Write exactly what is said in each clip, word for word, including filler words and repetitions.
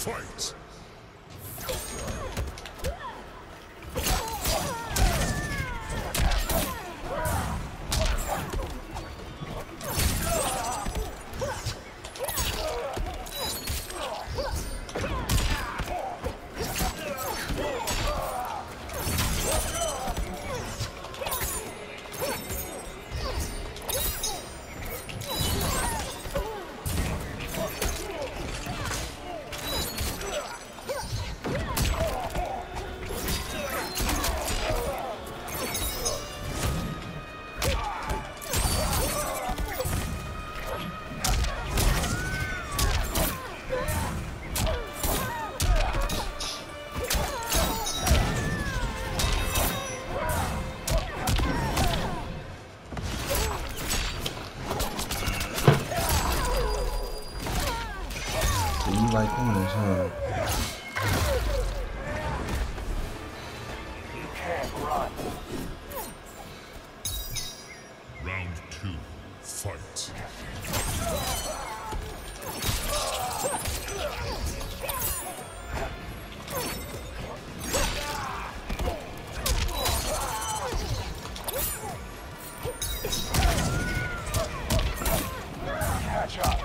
Fight! Like corners, huh? You can't run. Round two, fight. Catch up.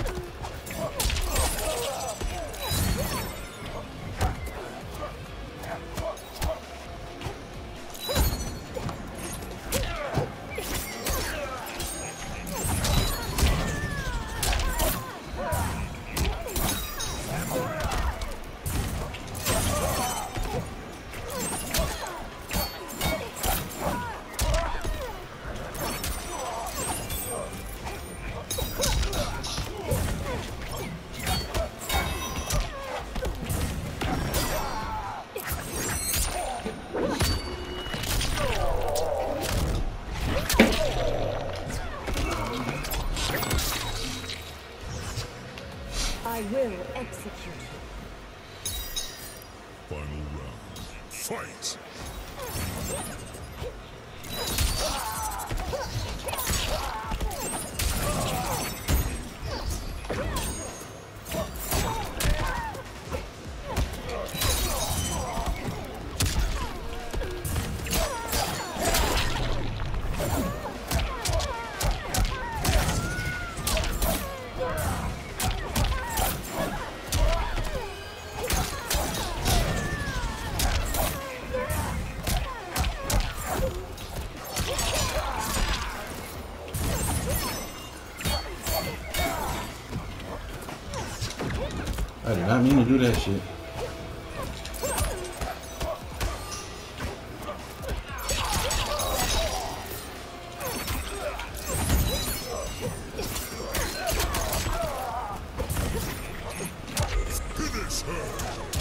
I will execute you. Final round, fight! I did not mean to do that shit. Finish her!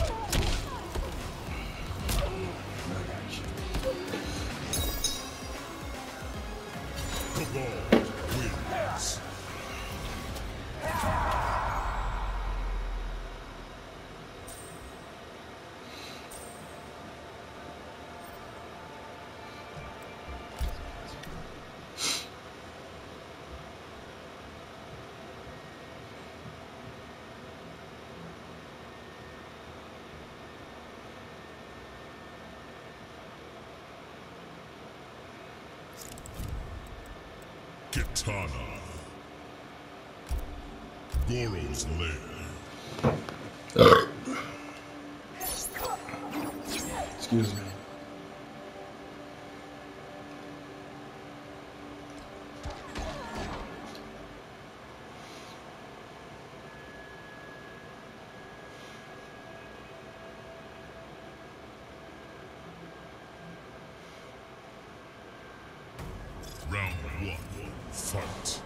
Cabal wins. Kitana. Goro's lair. Excuse me. Round one, fight.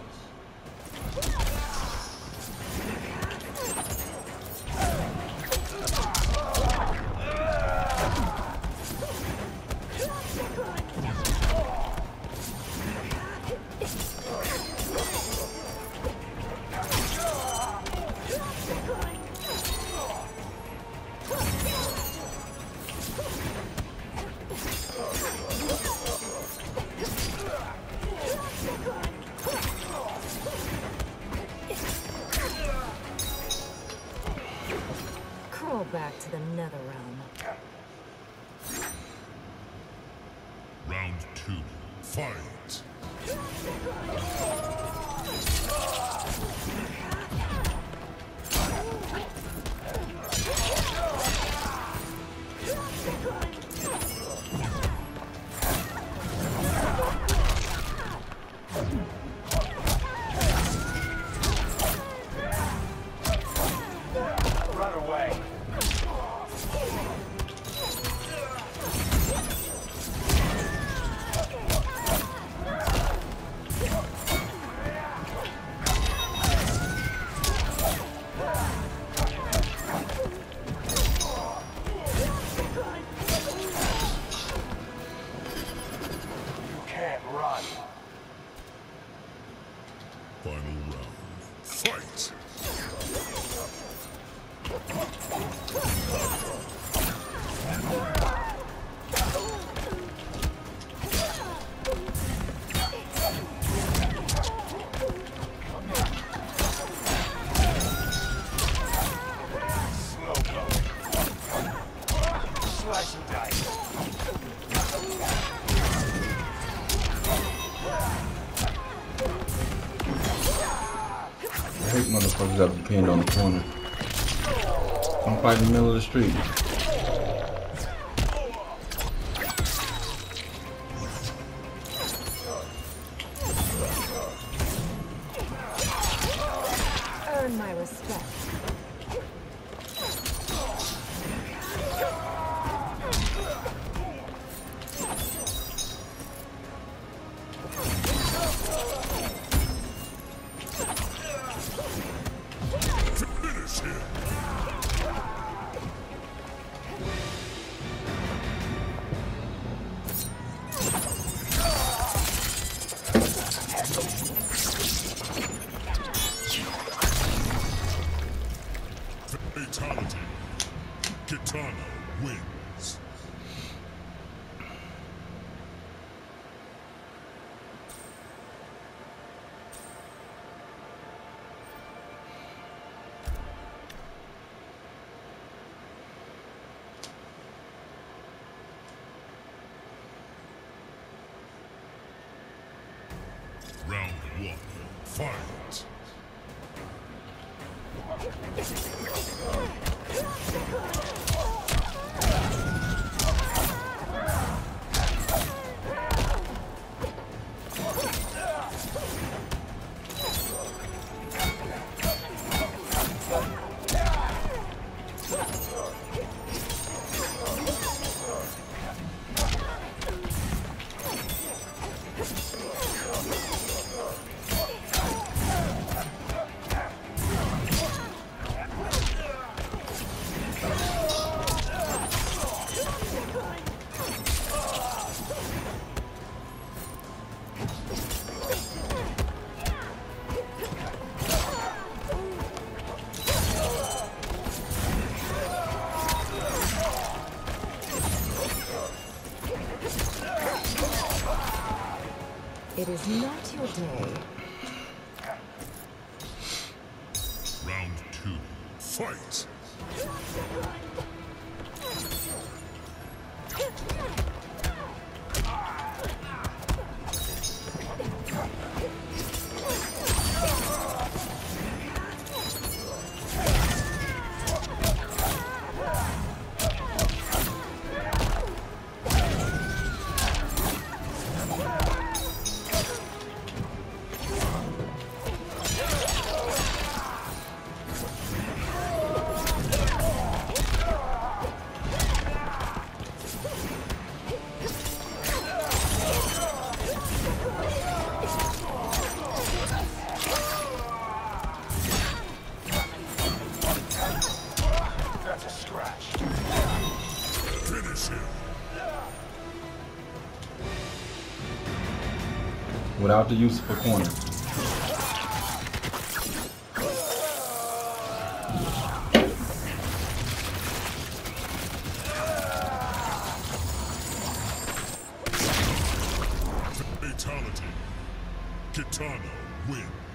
Fall back to the Netherrealm. Round two. Fight. Run away. Final round. Fight! Slow go. Slice and dice. I hate motherfuckers that depend on the corner. Don't fight in the middle of the street. Earn my respect. Finish him! Fatality. Kitana wins. Round one. Fight. It is not your day. Round two. Fight! That's a scratch. Finish him! Without the use of a corner. Fatality. Kitana wins.